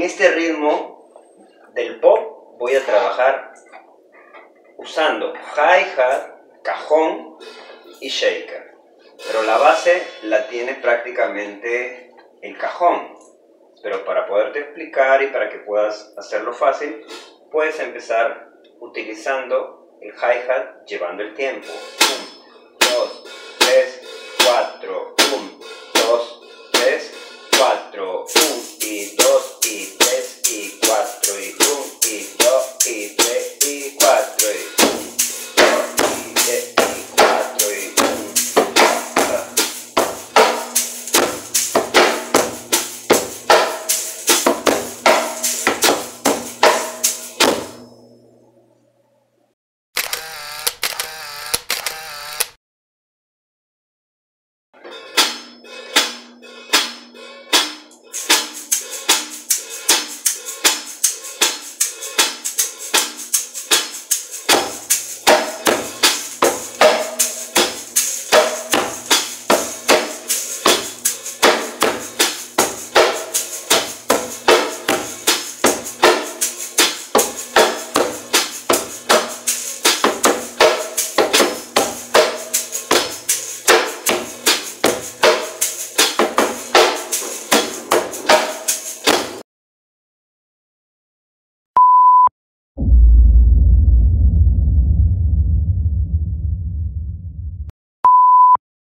este ritmo del pop voy a trabajar usando hi-hat, cajón y shaker. Pero la base la tiene prácticamente el cajón. Pero para poderte explicar y para que puedas hacerlo fácil, puedes empezar utilizando el hi-hat llevando el tiempo. ¡Pum!